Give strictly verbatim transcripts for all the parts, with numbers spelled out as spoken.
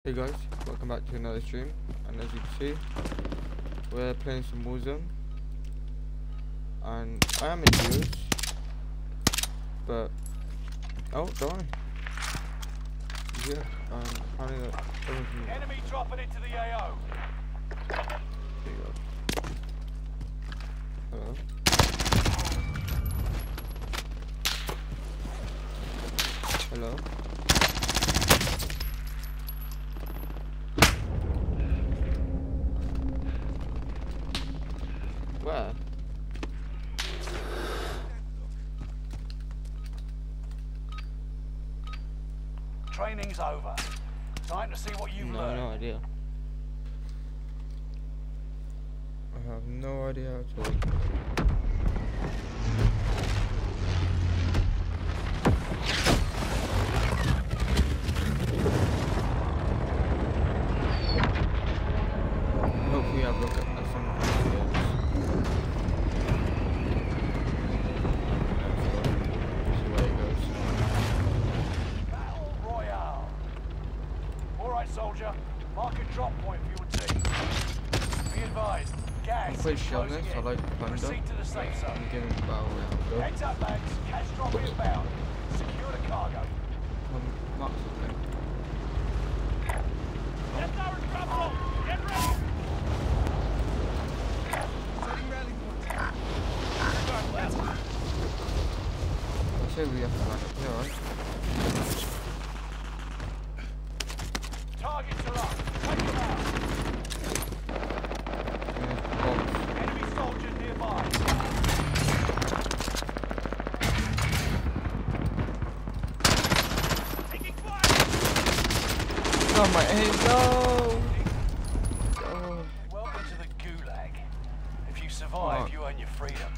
Hey guys, welcome back to another stream, and as you can see, we're playing some Warzone, and I am in duos, but, oh, don't worry. Yeah, um, apparently that someone can... Enemy dropping into the A O. There you go. Hello? Hello? Where? Training's over. Time to see what you've No, learned. no idea. I have no idea at all. Hopefully I've looked at some videos. See where it goes. Battle Royale. Alright, soldier. Mark a drop point for your team. Be advised. Gas I'm pretty is sure on closing this, I in. like Thunder. Proceed to the safe zone. I'm giving the battle royale. Heads up, lads. Cash drop inbound. Secure the cargo. Um, mark something. Get there and trouble. Get ready. I say we have to land up here, right? Targets are up. Take them out. There's bombs. Enemy soldiers nearby. Taking fire. Oh my aim, no! Oh. Welcome to the Gulag. If you survive, Oh. you earn your freedom.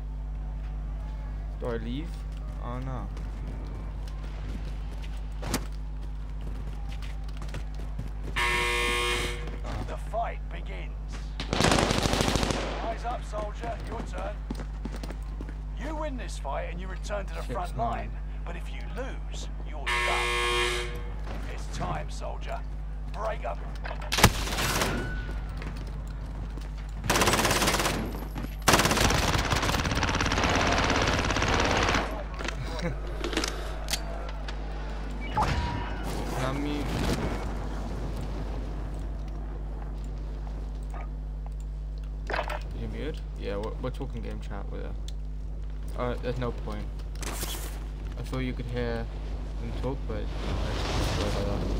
Do I leave? Oh no. The fight begins. Eyes up, soldier. Your turn. You win this fight and you return to the Six, front nine. line. But if you lose, you're done. It's time, soldier. Break up. I mean, you muted? Yeah, we're, we're talking game chat with her. Uh, there's no point. I thought you could hear them talk, but no, it's just like that.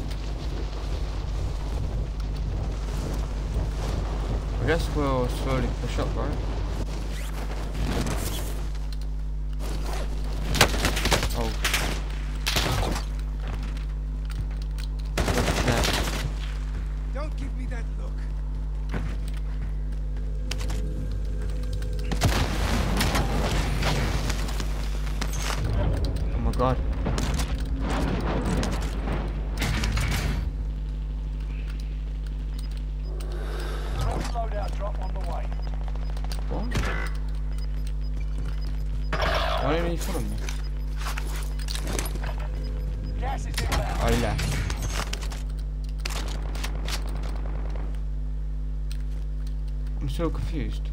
I guess we'll slowly push up, right? Oh. What's that? Don't give me that look. Oh my god. Loadout drop on the way. What? Why didn't you follow me? Gas is inbound. I left. I'm so confused.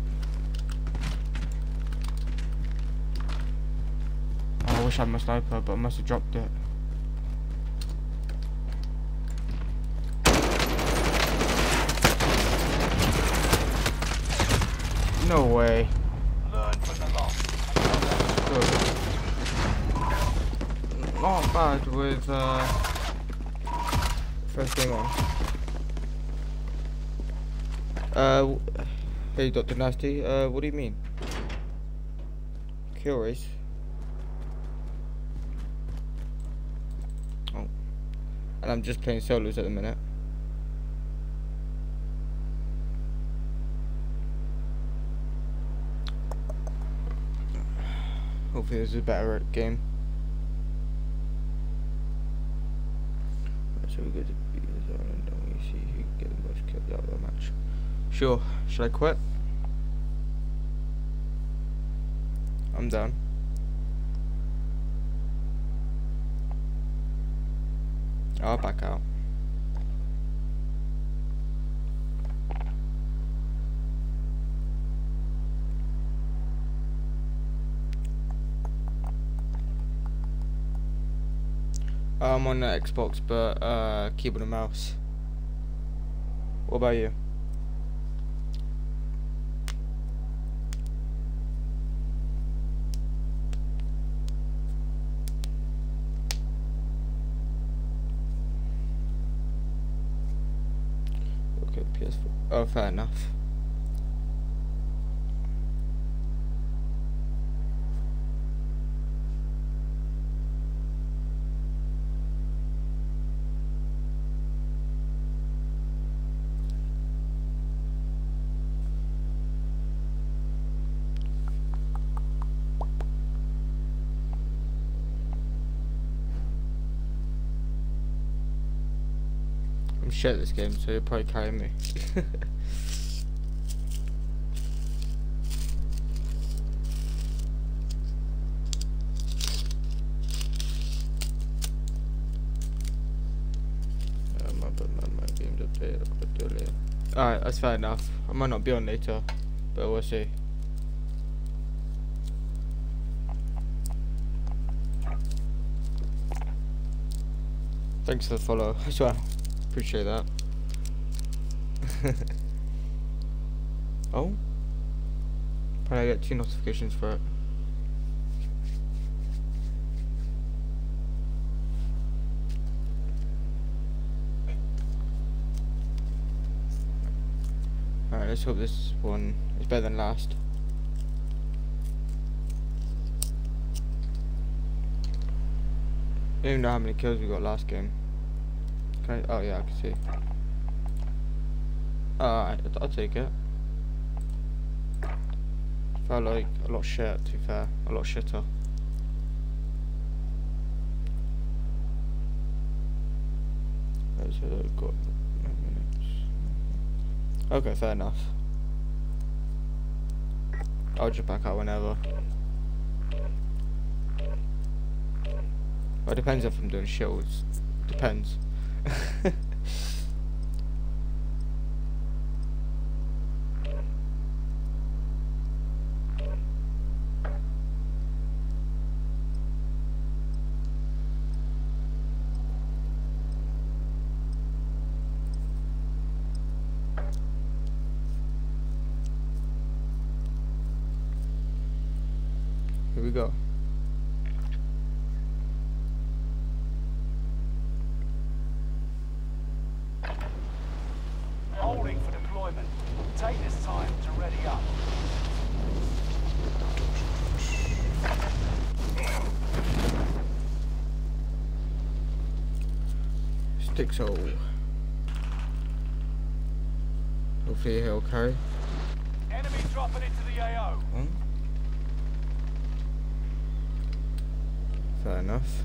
Oh, I wish I had my sniper, but I must have dropped it. No way. Learn from the loss. Good. Not bad with uh, first game on. Uh, w- hey Doctor Nasty, uh, what do you mean? Kill race? Oh, and I'm just playing solos at the minute. Hopefully this is a better game. Right, so we go to B zone and then we see who can get the most kills out of the match. Sure, should I quit? I'm done. I'll back out. I'm on the Xbox, but uh, keyboard and mouse. What about you? Okay, P S four. Oh, fair enough. I'm shit at this game, so you'll probably carry me. Alright, that's fair enough. I might not be on later, but we'll see. Thanks for the follow as well. Appreciate that. Oh? Probably get two notifications for it. Alright, let's hope this one is better than last. I don't even know how many kills we got last game. Can I, oh yeah, I can see. Alright, I'll take it. Felt like a lot shit, to be fair. A lot shitter. That's uh, got nine minutes. Okay, fair enough. I'll just back out whenever. Well, it depends if I'm doing shields. Depends. Here we go. Holding for deployment. Take this time to ready up. Sticks hole. Hopefully he'll carry. Enemy dropping into the A O. Hmm? Fair enough.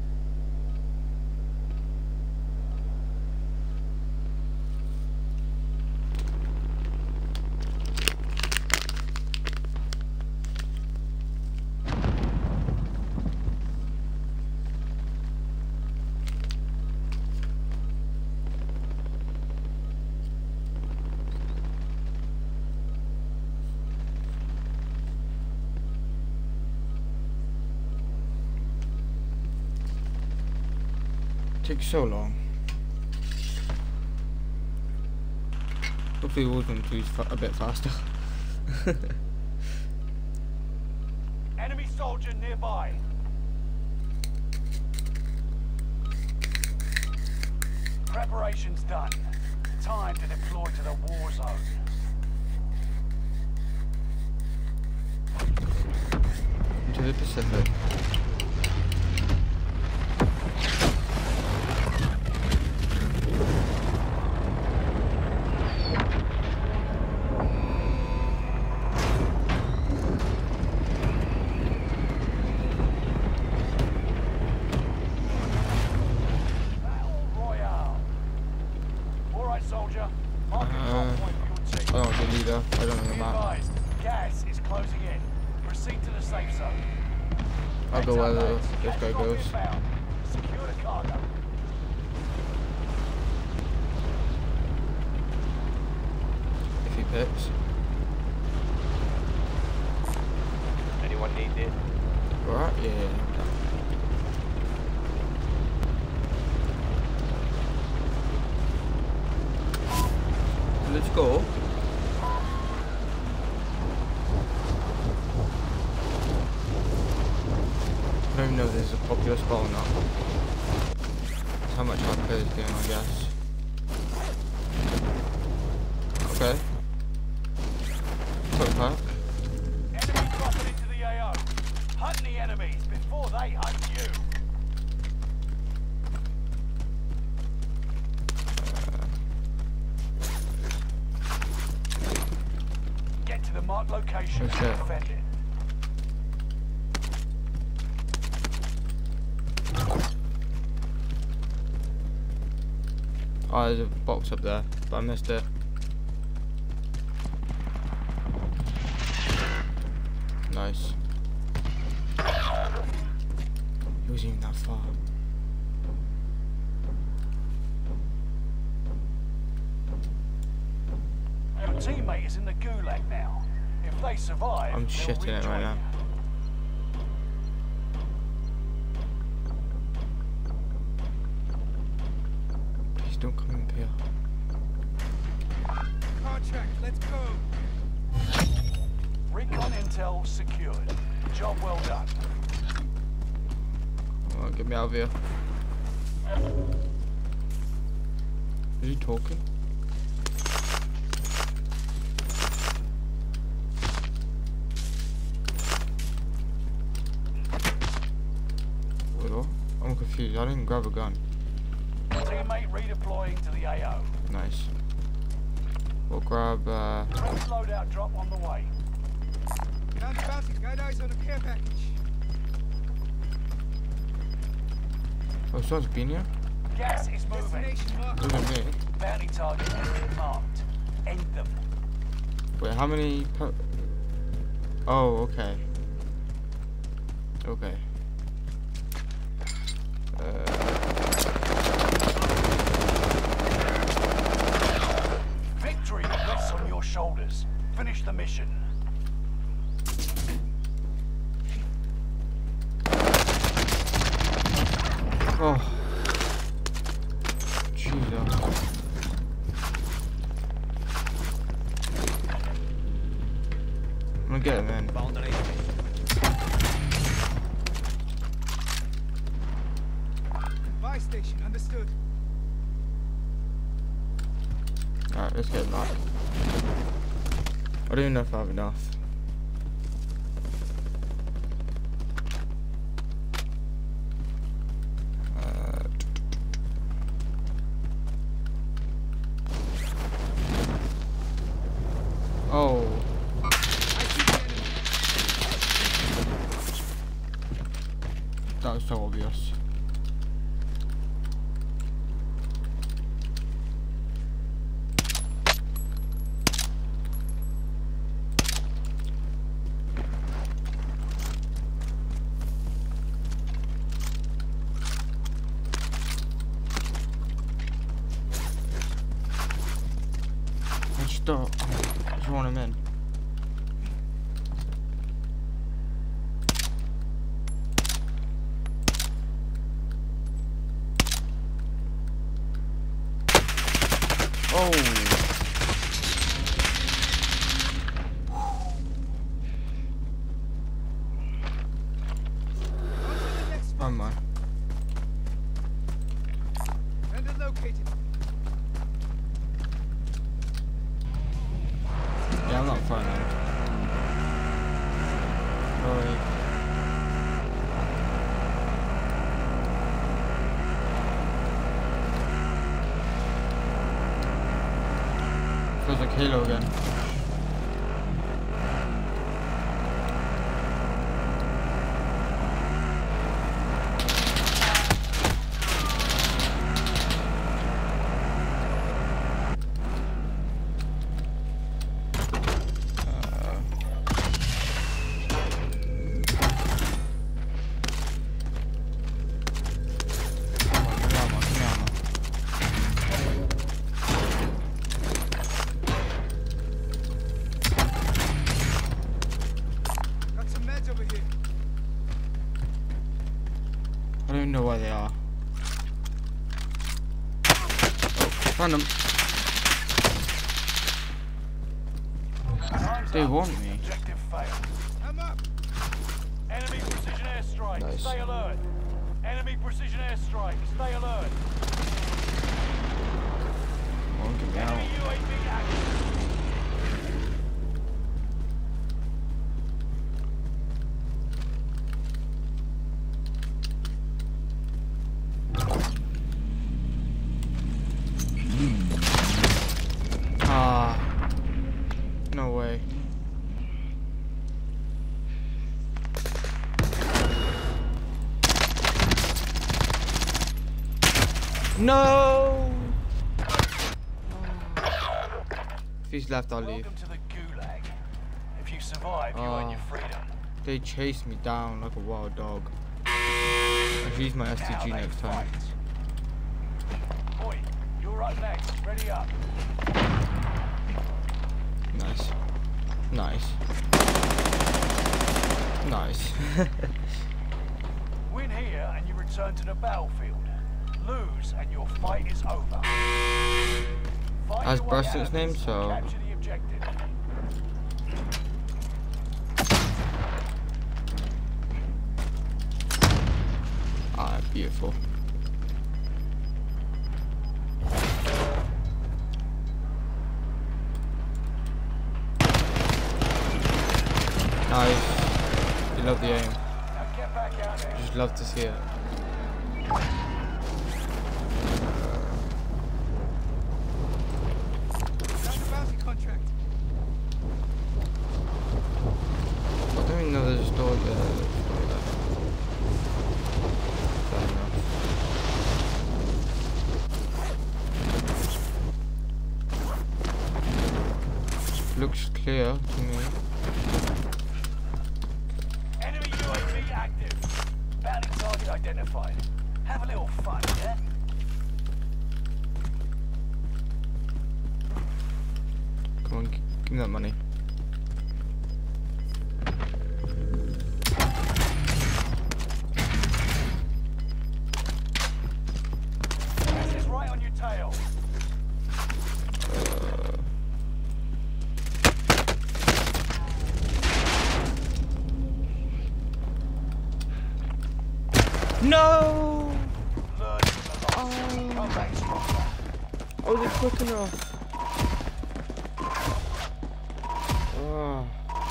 Takes so long. Hopefully we'll going to fa a bit faster. Enemy soldier nearby. Preparations done. Time to deploy to the war zone. Into the Pacific. Soldier, Uh, I don't want the leader. I don't know the map. Gas is closing in. Proceed to the safe zone. I'll go where the, this guy goes. Secure the cargo. If he picks. Anyone need it? Alright, yeah. go. I don't even know if this is a popular spot or not. That's how much I play this game, I guess. Okay. Quick pack. Enemy dropping into the A O. Hunt the enemies before they hunt you. Get to the marked location and defend it. Oh, there's a box up there, but I missed it. Nice. He wasn't even that far. Your teammate is in the gulag now. If they survive, I'm they'll shitting it right rejoin now. you. Please don't come up here. Contract, let's go. Recon intel secured. Job well done. Oh, get me out of here. Is he talking? Wait, what? I'm confused. I didn't grab a gun. Teammate redeploying to the A O. Nice. We'll grab, uh... Friendly loadout drop on the way. Found the bounty. Got eyes on a care package. Oh, someone's been here? Gas is moving. Destination marked. It wasn't me. Bounty target has been marked. End them. Wait, how many... per oh, okay. Okay. Uh... Victory rests on your shoulders. Finish the mission. Oh. Jesus. I'm gonna get him in. Buy station, understood. Alright, let's get back. I don't even know if I have enough. Uh, oh. That was so obvious. I just don't, I just want him in. Oh. Oh my. Vendor located. Yeah, I'm not fine now. Sorry. Feels like Halo again. Got some meds over here. I don't even know where they are. Oh, found them. They up. want me. Objective failed. I'm up. Enemy precision airstrike. Nice. Stay alert. Enemy precision airstrike. Stay alert. Come on, get me out. Enemy U A V active. Ah, no way. No! If he's left, I'll leave. Welcome to the Gulag. If you survive, you Oh. earn your freedom. They chased me down like a wild dog. I should use my S T G Now they next time. fight. Boy, you're up next. Ready up. Nice. Nice. Nice. Win here and you return to the battlefield. Lose and your fight is over. Fight That's your way Bruston's out of name, this and so- capture the objective. Ah, beautiful. Nice. You love the aim. Now get back out there. Just love to see it. Found a bounty contract. I don't even know there's a store there. There's a store there. Fair enough. Looks clear to me. Enemy U A V active. Bounty target identified. Have a little fun, yeah? Come on, g- give me that money. Gas is right on your tail. Uh, no! Learn from the loss. Come back stronger. I wasn't quick enough. Oh.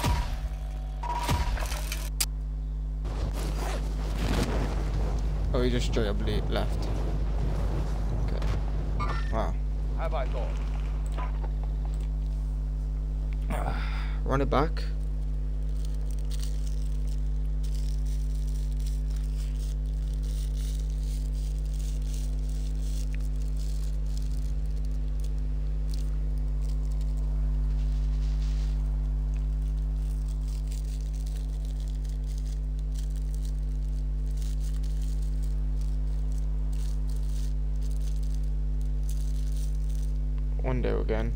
Oh, he just straight up le- left. Okay. Wow. Have I thought? Run it back. One day again.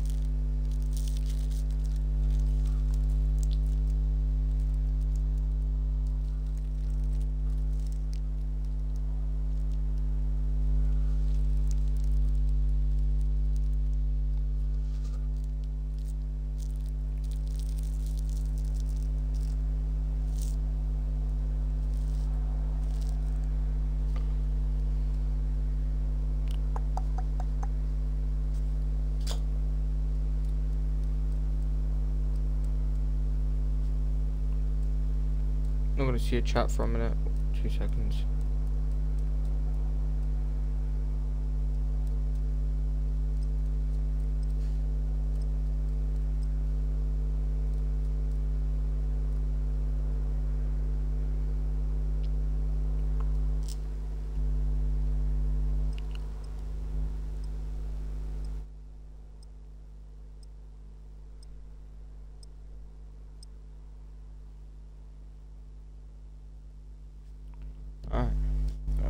I'm not gonna see a chat for a minute. Two seconds. Alright. Uh,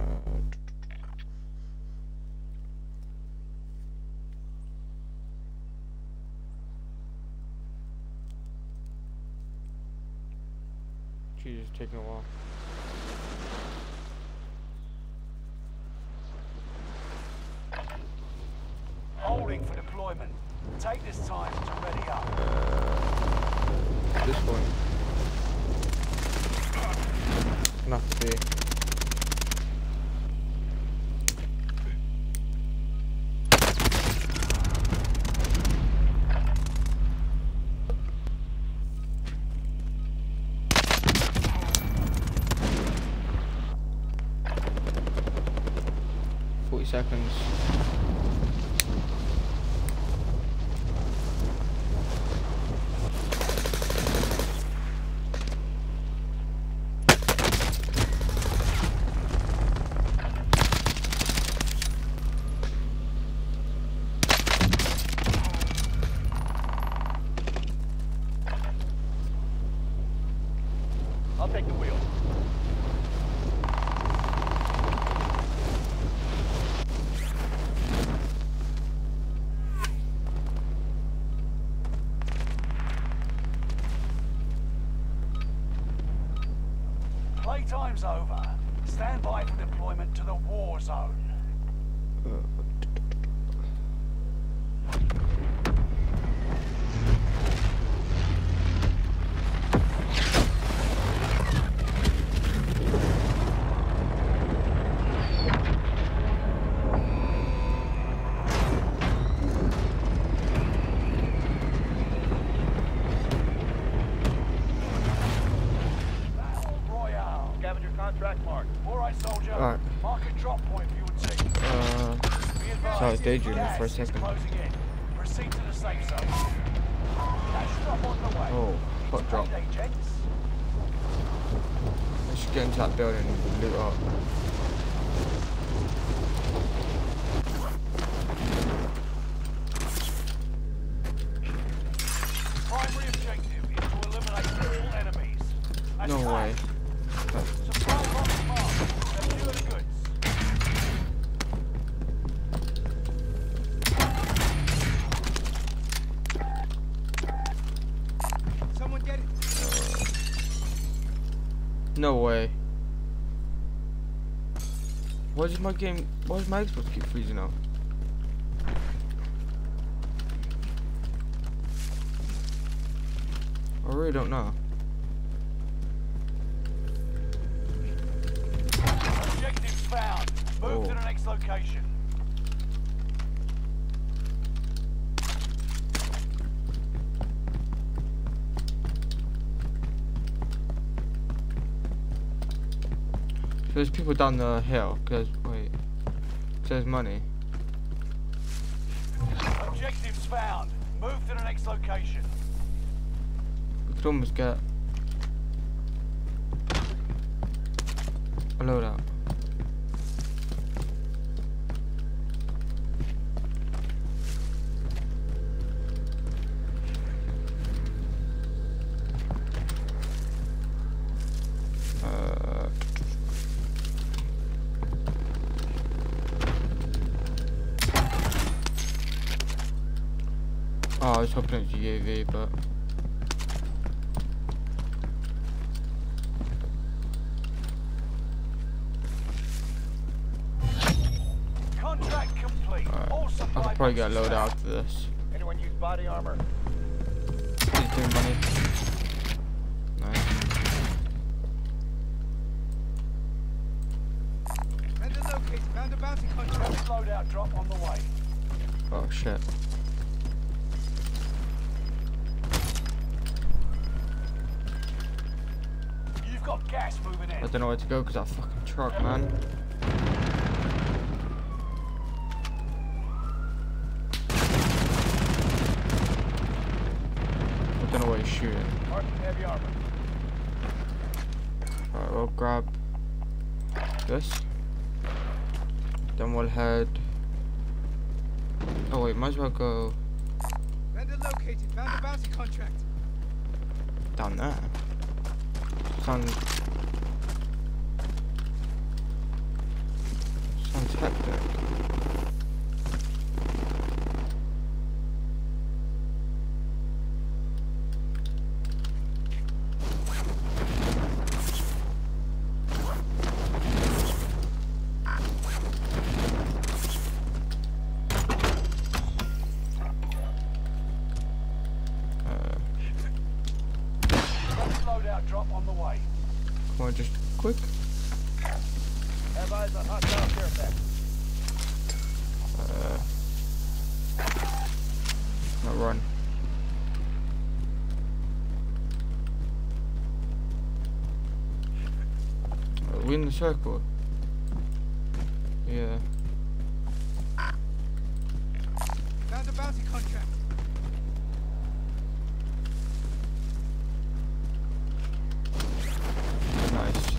Geez, it's taking a while. Holding for deployment. Take this time to ready up. This one. Gonna have to be. Forty seconds. I'll take the wheel. Playtime's over. Stand by for deployment to the war zone. Contract marked. All right, soldier. All right. Mark a drop point for your team. Uh, Be advised, so I was daydreaming for a gas is second. closing in. Proceed to the safe zone. Cash drop on the way. Oh, hot drop. Payday, gents. I should get into that building and loot up. Primary objective is to eliminate all enemies. That's No fine. way. Supply box marked. Secure the goods. Someone get it. No way. Why does my game? Why does my Xbox keep freezing up? I really don't know. Objectives found. Move Oh. to the next location. There's people down the hill. Cause wait, there's money. Objectives found. Move to the next location. We could almost get a loadout. Uh, oh, I was hoping it was U A V, but Contract complete. Alright. All I supply could probably get a boxes loadout found. after this. Anyone use body armor? He's doing money. Nice. Vendor located. Found a bounty contract. Next loadout drop on the way. Oh shit. You've got gas moving I in. don't know where to go because that fucking truck, man. I don't know where he's shooting. Marking heavy armor. Alright, we'll grab this. Then we'll head. Oh wait, might as well go Vendor located. Found a bounty contract. down there. Sounds sounds hectic. the way. Come on, just quick. Have eyes on hostile care package. Uh, not run. Are we in the circle? Yeah. Found a bounty contract. Nice.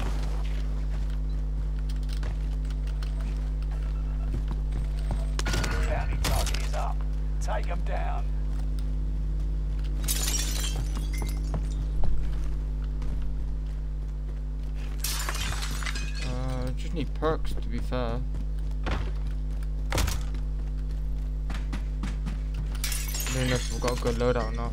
Bounty target is up. Take him down. Uh, just need perks to be fair. I don't know if we've got a good loadout or not.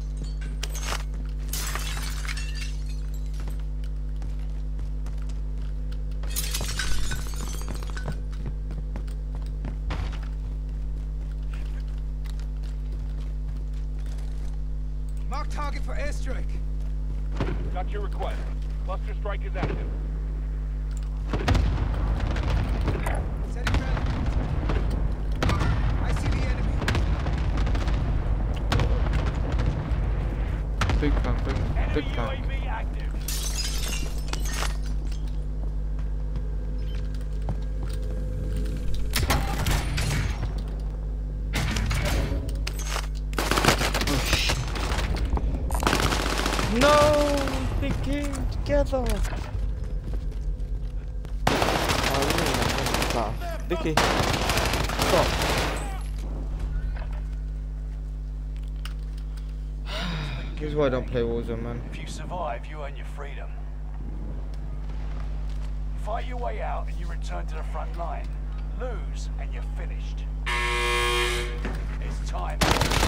Mark target for airstrike. Got your request. Cluster strike is active. Setting ground. I see the enemy. Big fan, big, Enemy big fan. U A V active. No, they came together. Oh, Vicky, stop. This is why I don't play Warzone, man. If you survive, you earn your freedom. Fight your way out and you return to the front line. Lose and you're finished. It's time.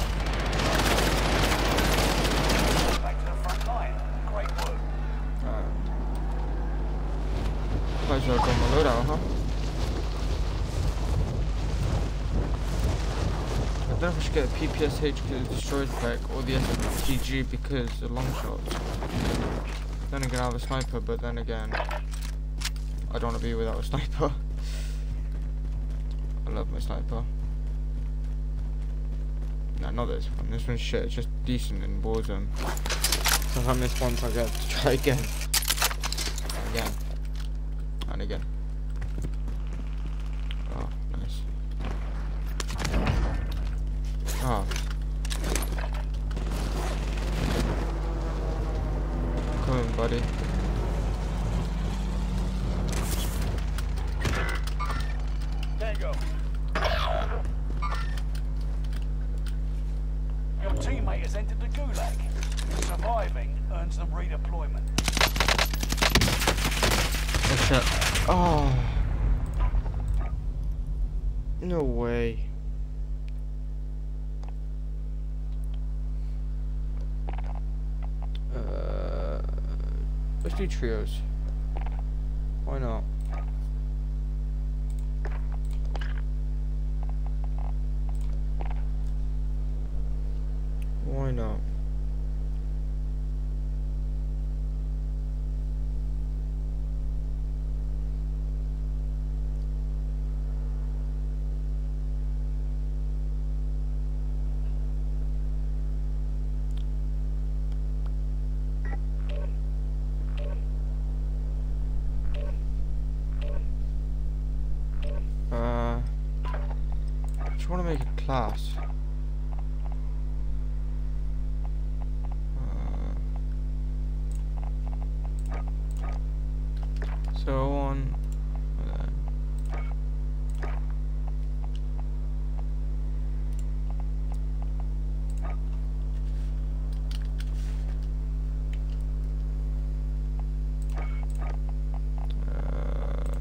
Back to the front line. Great work. Alright. Might as well go my loadout, huh? I don't know if I should get a P P S H because it destroys pack or the S T G because the long shots. Then again I have a sniper, but then again I don't want to be without a sniper. I love my sniper. Nah, not this one. This one's shit. It's just decent in Warzone. So if I miss once, I get to try again. Again. And again. Oh, nice. Oh. Come in, buddy. Tango. Your teammate has entered the gulag. Surviving earns them redeployment. Oh shit. Oh. No way. Uh, let's do trios. Why not? Why not? Uh, I just want to make a class. So on uh,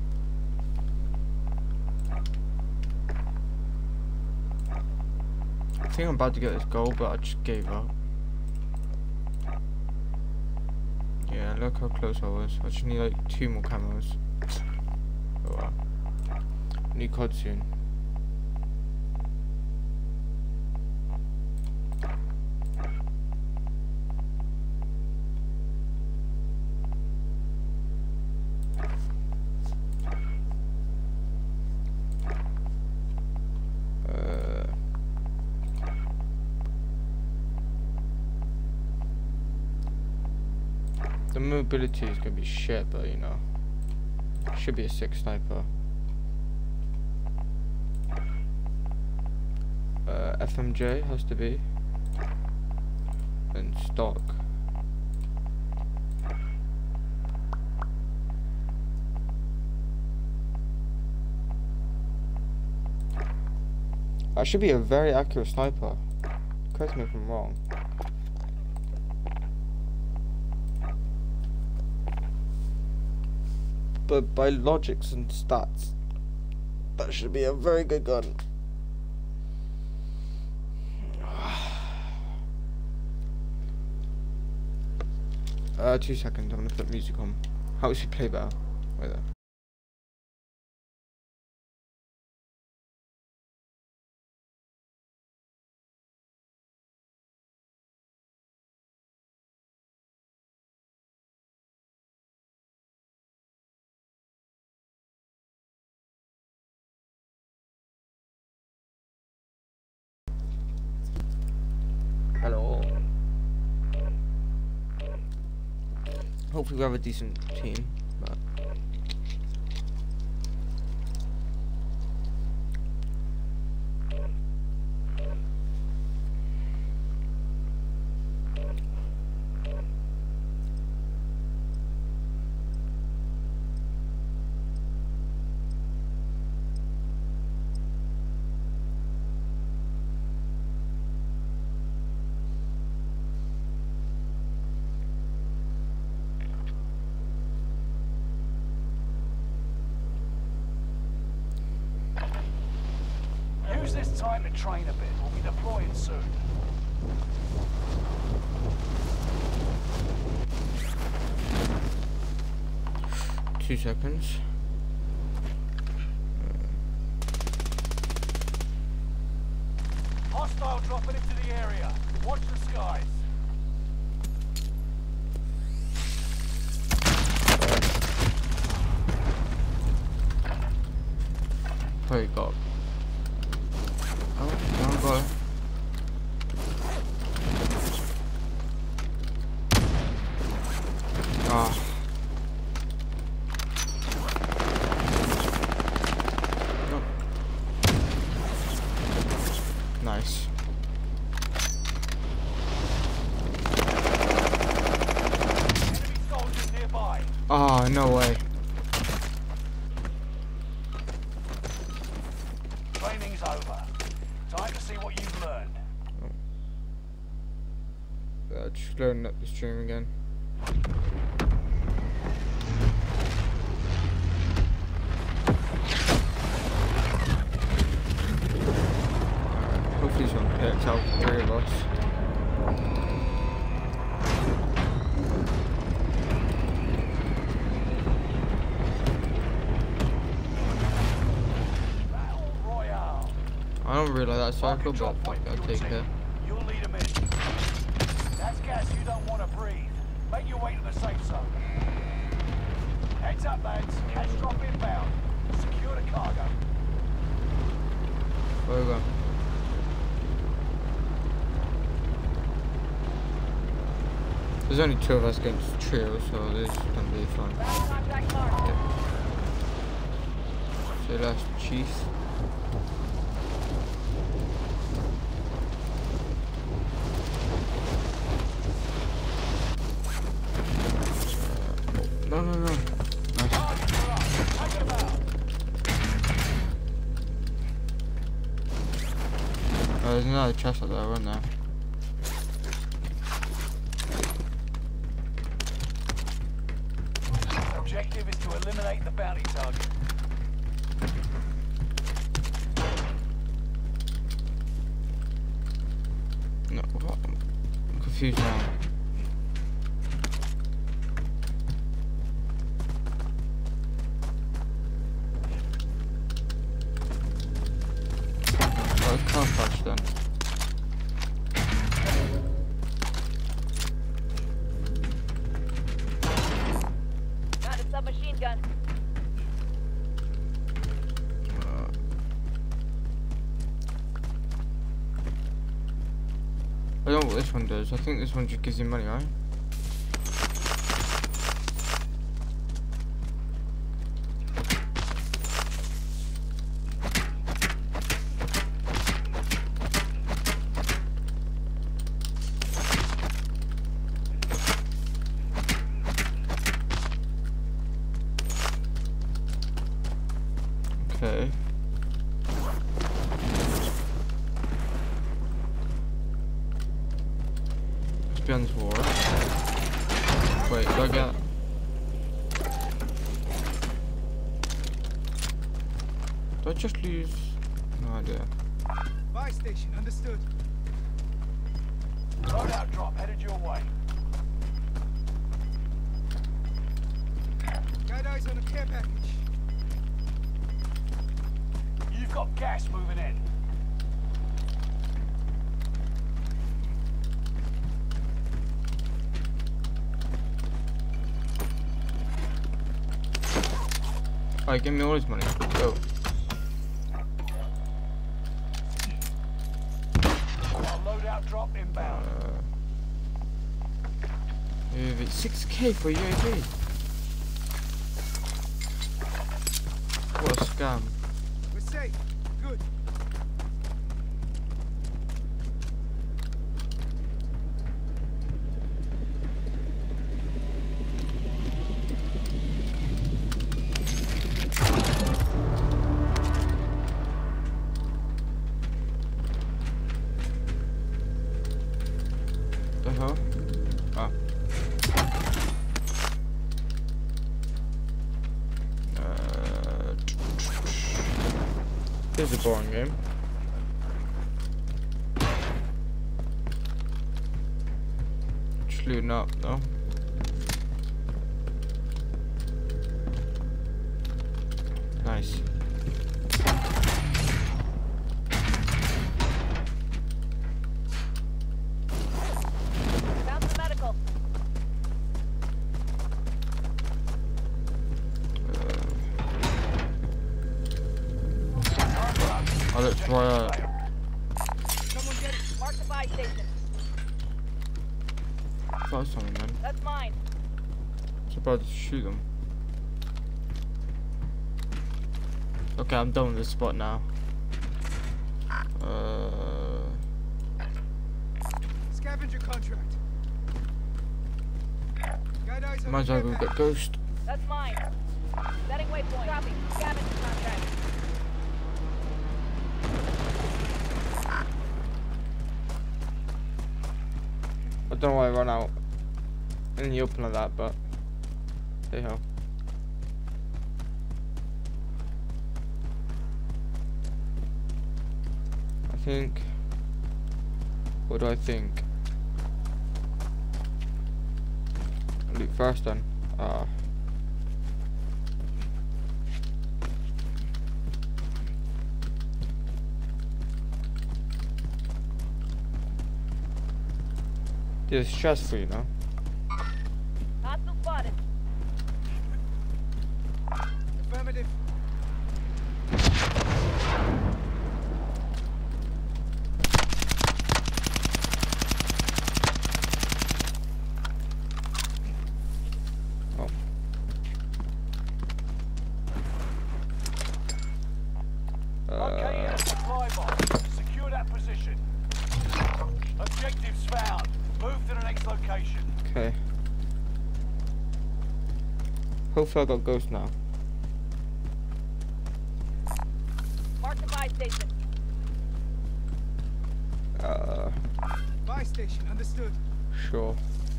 I think I'm about to get this goal, but I just gave up. Yeah, look how close I was. I just need like two more camos. Oh wow. Need C O D soon. The mobility is gonna be shit, but you know, should be a six sniper. Uh, F M J has to be, and stock. That should be a very accurate sniper. Correct me if I'm wrong. But by logics and stats, that should be a very good gun. Uh, two seconds, I'm gonna put music on. How does she play better? Wait there. Hello. Hopefully we have a decent team, but Use this time to train a bit. We'll be deploying soon. two seconds. Hostile dropping into the area. Watch the skies. Where you got? Oh, don't go. Ah. No. Nice. Enemy soldiers nearby. Ah, no way. Training's over. Time to see what you've learned. Uh, just loading up the stream again. Hopefully this one picks out three of us. Battle Royale. I don't really like that cycle, but I'll take it. You'll lead them in. That's gas you don't want to breathe. Make your way to the safe zone. Heads up, lads. Cash drop inbound. Secure the cargo. Where we go? There's only two of us against trio, so this is gonna be fun. Okay. So that's Chief. No, no, no. Nice. Oh, there's another chest up there, wasn't there? Objective is to eliminate the bounty target. No, what? I'm confused now. Oh, car crash then. Got a submachine gun. Uh, I don't know what this one does. I think this one just gives you money, right? guns for it. Wait, do I get... Did I just lose? No idea. Buy station, understood. Loadout drop headed your way. Got eyes on a care package. You've got gas moving in. Alright, give me all his money. Go. Loadout drop inbound. Uh, U A V. six K for U A V. What a scam. We're safe. Good. The hell? Ah. Uh, this is a boring game. Just looting up though. Nice. Found the medical. Oh, let's try out. Someone get it. Mark the buy station. Got something, man. That's mine. It's about to shoot them. Okay, I'm done with this spot now. Uh, Scavenger contract. Got eyes on might a as well care go package. get Ghost. That's mine. Setting waypoint. Copy. Scavenger contract. I don't know why I run out in the open like that, but hey ho. I think. What do I think? Loot first then. Ah. It's stressful, you know. Hostile spotted. Affirmative. Oh. Okay, Uh, supply box. Secure that position. Objectives found. Move to the next location. okay. Hopefully I got Ghost now. Mark the buy station. Uh, Buy station, understood. sure.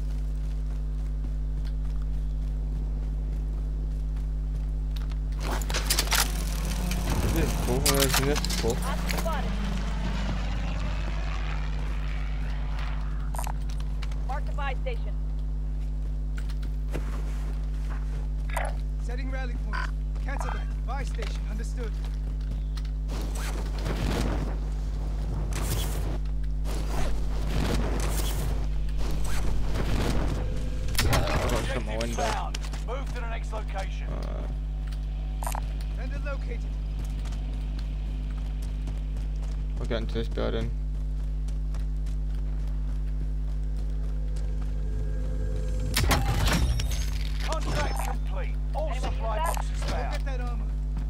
This is cool. I think this is cool. Hostile spotted. Mark the buy station. Setting rally point. Cancel that. Buy station, understood. I gotta shut my Objectives window. found. Move to the next location. Uh, Vendor located. I'll get into this building. Contract complete. All Anyone supply use that? boxes Go found. get that armor.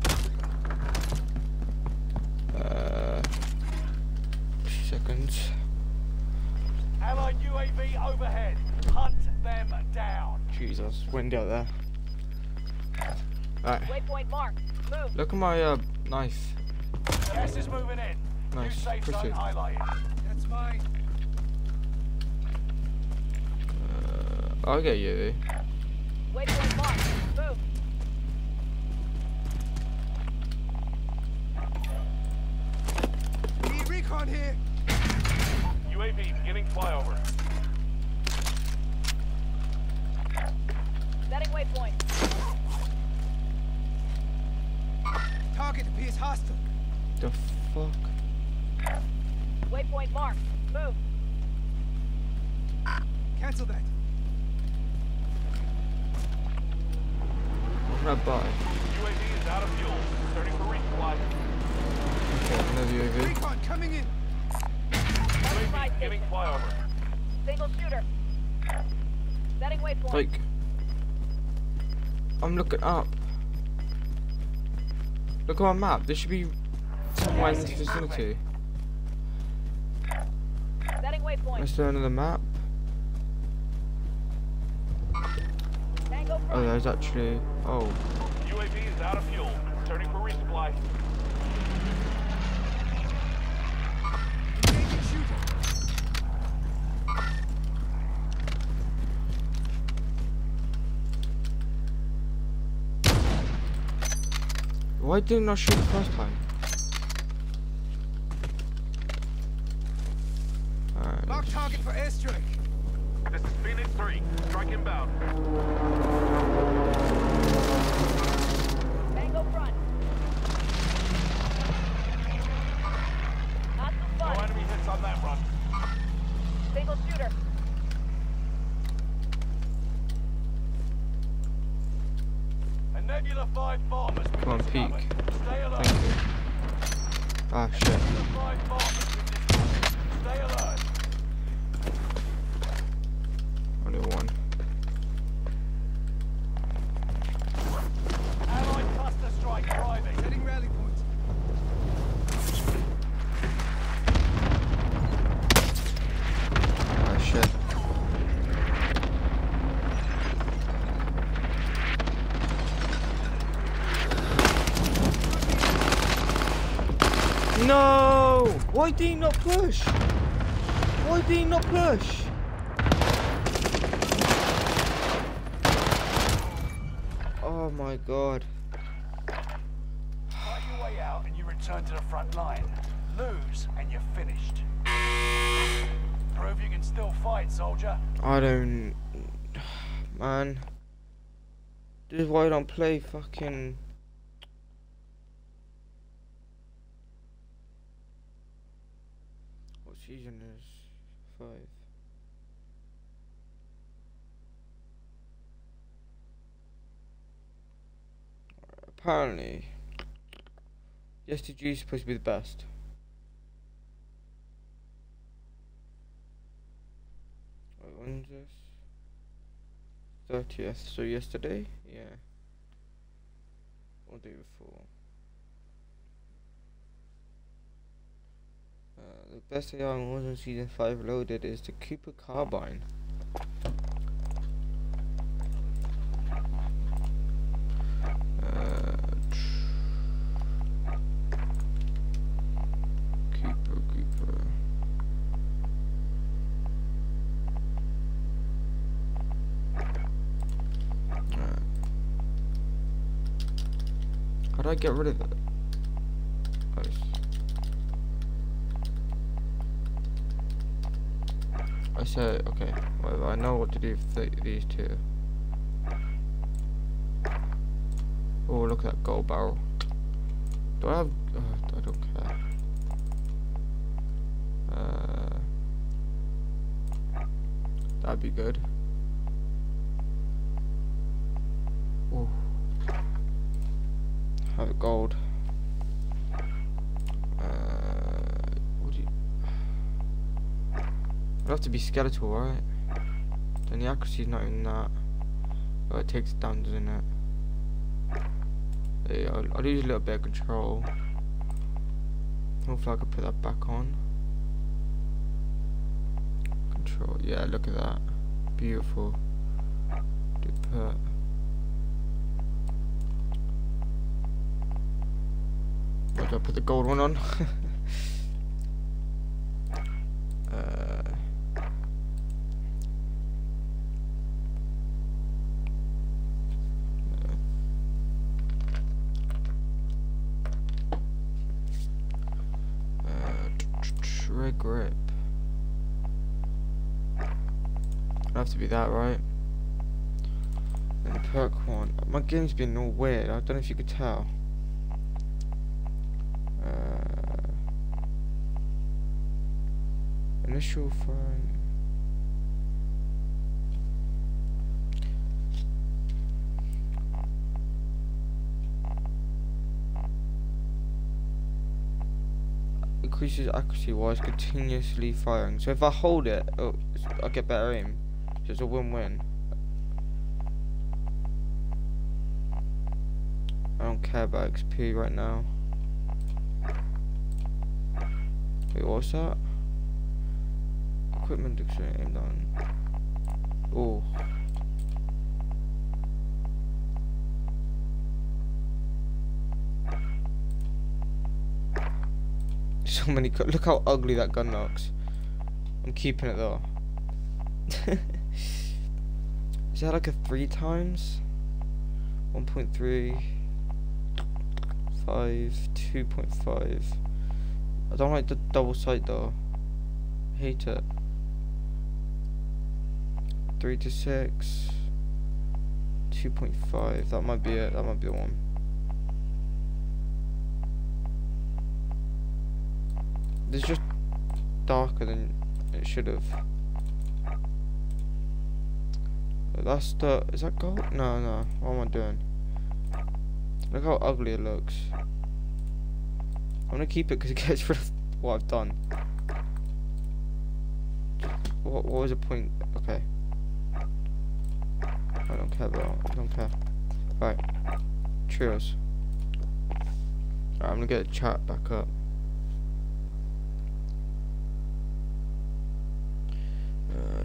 Uh, two seconds. Allied U A V overhead. Hunt them down. Jesus, windy out there. Alright, Waypoint marked. Move. look at my uh, knife. Gas is moving in. New Nice, safe zone proceed. highlighted. That's mine. I'll get U A V. Waypoint marked. Move. Need recon here. U A V beginning flyover. Setting waypoint. Target appears hostile. The fuck? Waypoint marked. Move. Cancel that. What can I buy? U A V is out of fuel. Starting for resupply. Okay, another U A V. Recon coming in. U A V beginning flyover. Single shooter. Setting waypoint. Like, I'm looking up. Look at my map. There should be somewhere in this vicinity. Setting waypoint. Let's do another map. Tango front. Oh, there's actually. Oh, U A V is out of fuel. Returning for resupply. Engaging shooter. why didn't I shoot the first time? Alright. Mark target for airstrike. This is Phoenix three. Strike inbound. Tango front. Not too No far. enemy hits on that run. Single shooter. A Nebula five bomb has been Come on, discovered. peek. Stay alert. Thank you. Ah, shit. Nebula five bomb has been discovered. Stay alert. Only one. Allied cluster strike driving. Setting rally point. Ah, shit. No! Why did he not push? Why did he not push? Oh my god. Fight your way out and you return to the front line. Lose and you're finished. Prove you can still fight, soldier. I don't. Man. This is why I don't play fucking. What season is five? Apparently, the S T G is supposed to be the best. Wait, when's this? thirtieth, so yesterday? Yeah. Or the day before. Uh, the best A R in Warzone Season five loaded is the Cooper Carbine. Uh, Cooper, Cooper. Alright. How do I get rid of it? Oh, it's- I said, okay, well, I know what to do for th these two. Oh, look at that gold barrel. Do I have... Uh, I don't care. Uh, that'd be good. Oh. Have a gold. Uh, what do you... It'd have to be skeletal, right? Then the accuracy's not in that. Oh, it takes it down, doesn't it? Yeah, I'll, I'll use a little bit of control. Hopefully I can put that back on. Control, yeah, look at that. Beautiful. Do put. Where do I put the gold one on? uh, Rear grip. It'd have to be that, right? And the perk one. My game's been all weird. I don't know if you could tell. Uh, initial phone. Increases accuracy while it's continuously firing. So if I hold it, oh, I get better aim. So it's a win-win. I don't care about X P right now. Wait, what's that? Equipment dictionary aimed on. Oh. So many. Look how ugly that gun looks. I'm keeping it though. Is that like a three times? one point three. five. two point five. I don't like the double sight though. I hate it. three to six. two point five. That might be it. That might be the one. It's just darker than it should have. That's the. Is that gold? No, no. What am I doing? Look how ugly it looks. I'm gonna keep it because it gets rid of what I've done. What, what was the point? Okay. I don't care about. I don't care. Right. Trios. Alright, I'm gonna get the chat back up. Uh,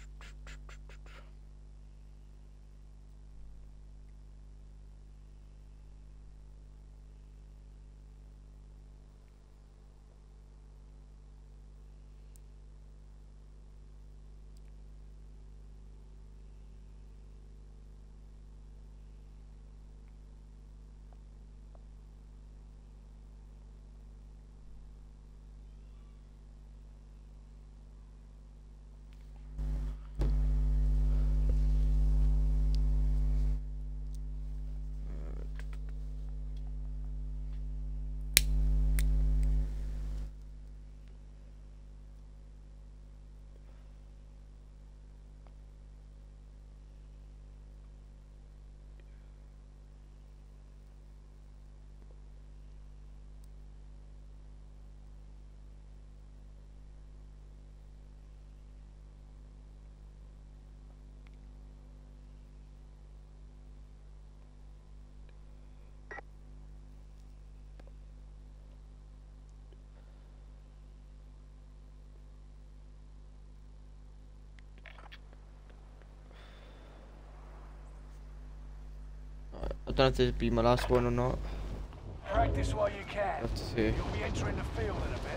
I don't know if this will be my last one or not. Practice while you can. I have to see. You'll be entering the field in a bit.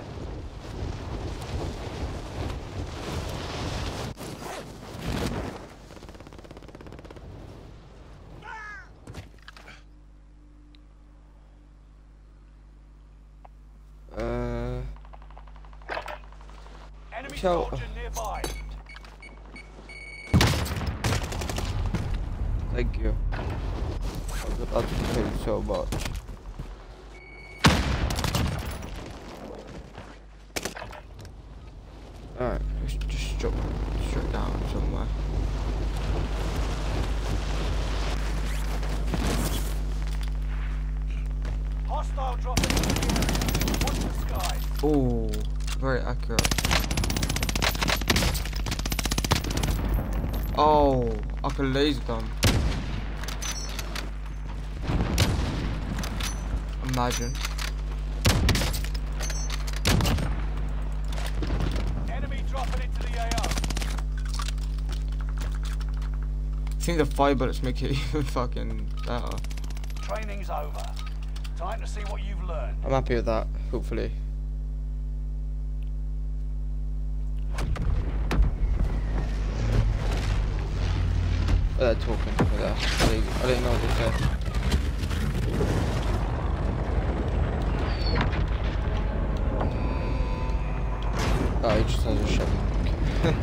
Uh. Enemy So- soldier nearby. Thank you. I was about to pay so much. Alright, let's just jump straight down somewhere. Hostile dropping into the area. Watch the sky. Oh, very accurate. Oh, I can laser them. Imagine. Enemy dropping into the A O. I think the fire bullets make it even fucking better. Training's over. Time to see what you've learned. I'm happy with that, hopefully. Oh, they're talking over there. I didn't, I didn't know what they said. Oh, he just has a shotgun. Okay.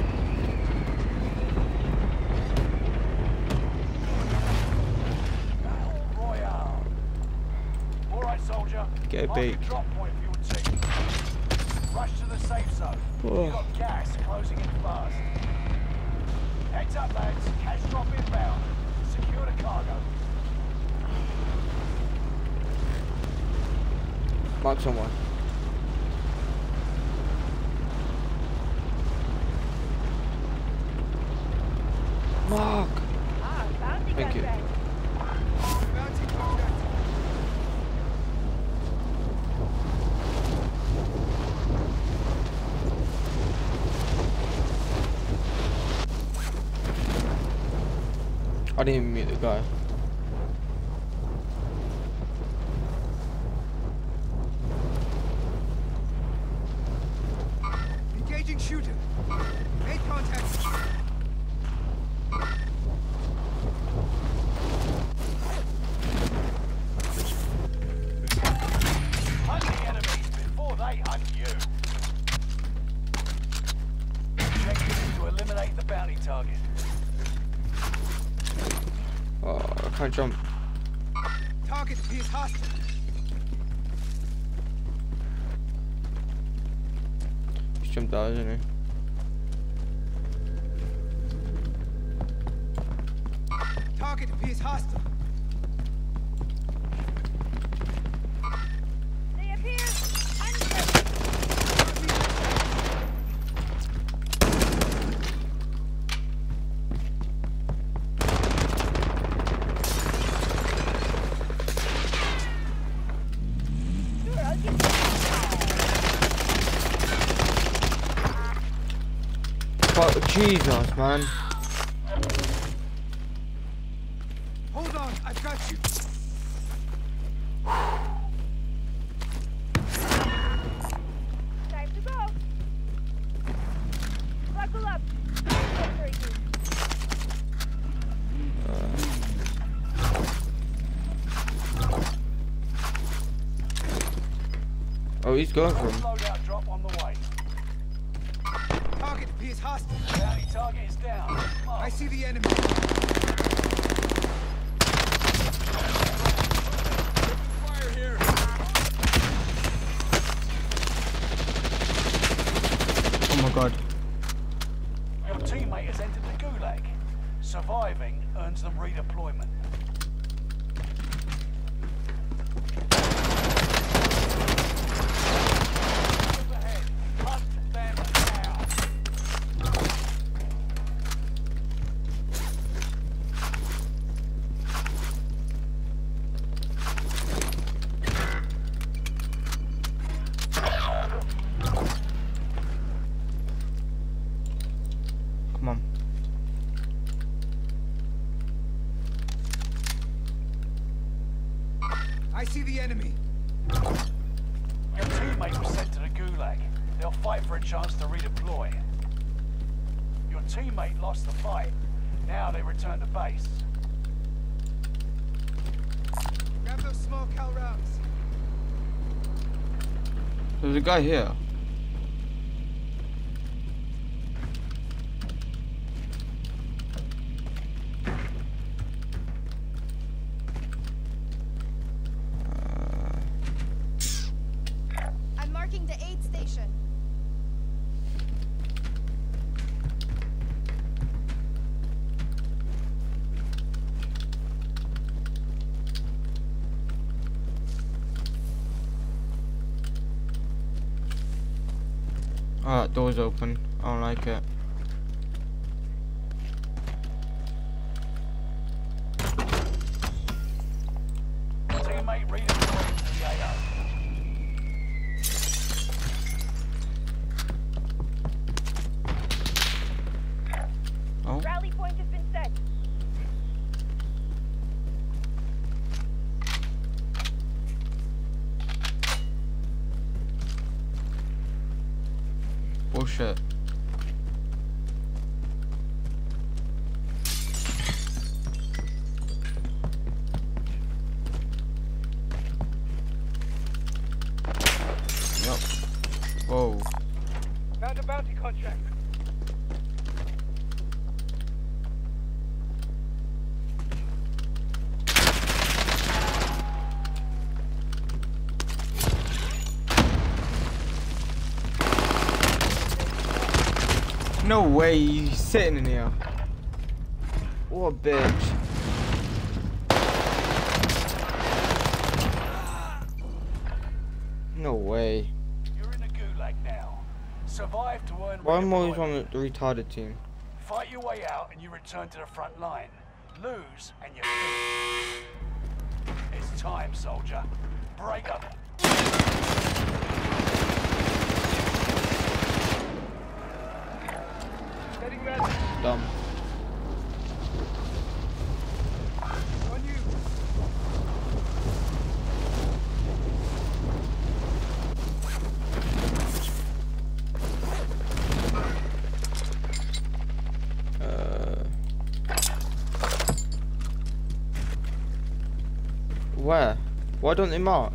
Battle Royale. All right, soldier. Get a Mark beak. the drop point for your team. Rush to the safe zone. Whoa. You've got gas closing in fast. Heads up, lads. Cash drop inbound. Secure the cargo. Mark someone. Mark! Ah, bounty Thank you. contract. Bounty contract. I didn't even meet the guy. Engaging shooter. Made contact. Hunt the enemies before they hunt you. Objective to eliminate the bounty target. Oh, I can't jump. Target appears hostile. He's jumped out, isn't he? Target appears hostile. They appear unsafe. Sure, I'll give you. Fuck, Jesus, man. Hold on, I've got you. Time to go. Buckle up. Victory. Oh, he's going for him. Loadout drop on the way. Target appears hostile. Bounty target is down. Mark. I see the enemy. Fire here. Oh my god. Your teammate has entered the gulag. Surviving earns them redeployment. Overhead. Hunt them down. Come on. I see the enemy. Your teammate was sent to the gulag. They'll fight for a chance to redeploy. Your teammate lost the fight. Now they return to base. Grab those small cal rounds. There's a guy here. I'm marking the aid station. Oh, that door's open. I don't like it. Teammate redeploying to the A O. Oh, Rally point has been set. bullshit. Yep. Whoa. Found a bounty contract. No way, he's sitting in here. What a bitch. No way. You're in the gulag now. Survive to earn Why am I always redeployment. on the retarded team? Fight your way out and you return to the front line. Lose and you're finished. It's time, soldier. Break up. Getting ready. Dumb. On you. Uh, where? Why don't they mark?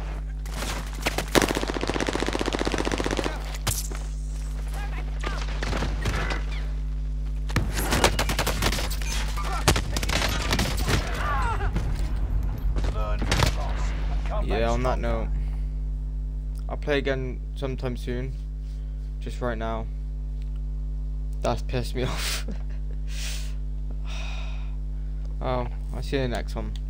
Learn from the loss and come back Yeah, on that stronger. note, I'll play again sometime soon. Just right now. That's pissed me off. Oh, I'll see you in the next one.